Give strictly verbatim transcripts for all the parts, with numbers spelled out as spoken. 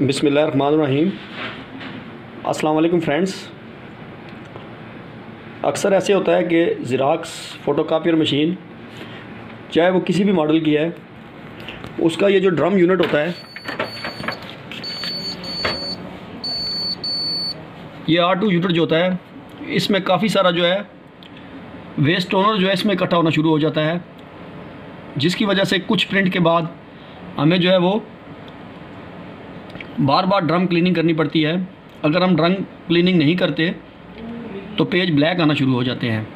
बिस्मिल्लाहिर्रहमानिर्रहीम। अस्सलाम वालेकुम फ्रेंड्स। अक्सर ऐसे होता है कि ज़ेरॉक्स फ़ोटोकॉपियर मशीन, चाहे वो किसी भी मॉडल की है, उसका ये जो ड्रम यूनिट होता है, ये आर टू यूनिट जो होता है, इसमें काफ़ी सारा जो है वेस्ट टोनर जो है इसमें इकट्ठा होना शुरू हो जाता है, जिसकी वजह से कुछ प्रिंट के बाद हमें जो है वो बार बार ड्रम क्लीनिंग करनी पड़ती है। अगर हम ड्रम क्लीनिंग नहीं करते तो पेज ब्लैक आना शुरू हो जाते हैं।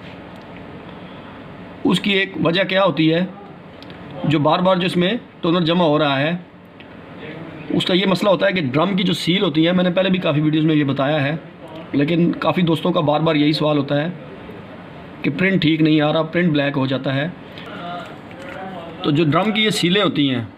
उसकी एक वजह क्या होती है, जो बार बार जो इसमें टोनर जमा हो रहा है, उसका ये मसला होता है कि ड्रम की जो सील होती है, मैंने पहले भी काफ़ी वीडियोस में ये बताया है, लेकिन काफ़ी दोस्तों का बार बार यही सवाल होता है कि प्रिंट ठीक नहीं आ रहा, प्रिंट ब्लैक हो जाता है। तो जो ड्रम की ये सीलें होती हैं,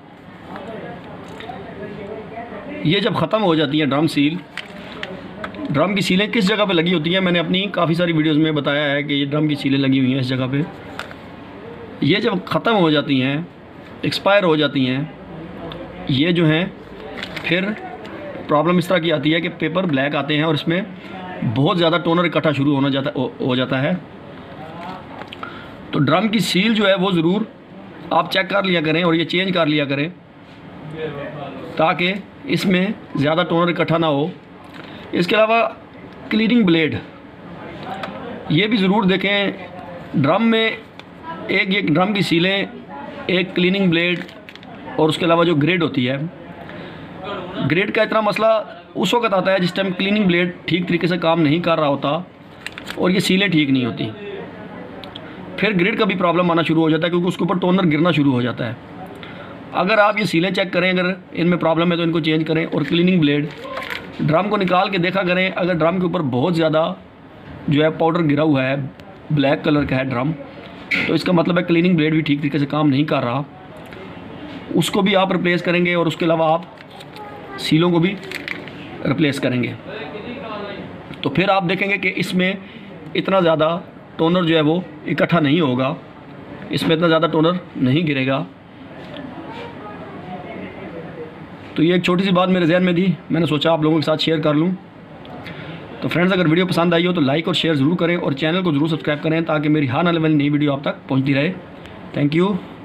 ये जब ख़त्म हो जाती हैं, ड्रम सील ड्रम की सीलें किस जगह पे लगी होती हैं, मैंने अपनी काफ़ी सारी वीडियोस में बताया है कि ये ड्रम की सीलें लगी हुई हैं इस जगह पे। ये जब ख़त्म हो जाती हैं, एक्सपायर हो जाती हैं, ये जो हैं फिर प्रॉब्लम इस तरह की आती है कि पेपर ब्लैक आते हैं और इसमें बहुत ज़्यादा टोनर इकट्ठा शुरू होना जाता हो, हो जाता है। तो ड्रम की सील जो है वो ज़रूर आप चेक कर लिया करें और ये चेंज कर लिया करें, ताकि इसमें ज़्यादा टोनर इकट्ठा ना हो। इसके अलावा क्लीनिंग ब्लेड, ये भी ज़रूर देखें। ड्रम में एक एक ड्रम की सीलें, एक क्लीनिंग ब्लेड और उसके अलावा जो ग्रेड होती है, ग्रेड का इतना मसला उस वक्त आता है जिस टाइम क्लीनिंग ब्लेड ठीक तरीके से काम नहीं कर रहा होता और ये सीलें ठीक नहीं होती। फिर ग्रेड का भी प्रॉब्लम आना शुरू हो जाता है, क्योंकि उसके ऊपर टोनर गिरना शुरू हो जाता है। अगर आप ये सीलें चेक करें, अगर इनमें प्रॉब्लम है तो इनको चेंज करें। और क्लीनिंग ब्लेड, ड्रम को निकाल के देखा करें, अगर ड्रम के ऊपर बहुत ज़्यादा जो है पाउडर गिरा हुआ है, ब्लैक कलर का है ड्रम, तो इसका मतलब है क्लीनिंग ब्लेड भी ठीक तरीके से काम नहीं कर रहा। उसको भी आप रिप्लेस करेंगे और उसके अलावा आप सीलों को भी रिप्लेस करेंगे, तो फिर आप देखेंगे कि इसमें इतना ज़्यादा टोनर जो है वो इकट्ठा नहीं होगा, इसमें इतना ज़्यादा टोनर नहीं गिरेगा। तो ये एक छोटी सी बात मेरे जहन में थी, मैंने सोचा आप लोगों के साथ शेयर कर लूँ। तो फ्रेंड्स, अगर वीडियो पसंद आई हो तो लाइक और शेयर ज़रूर करें और चैनल को ज़रूर सब्सक्राइब करें, ताकि मेरी हर आने वाली नई वीडियो आप तक पहुंचती रहे। Thank you.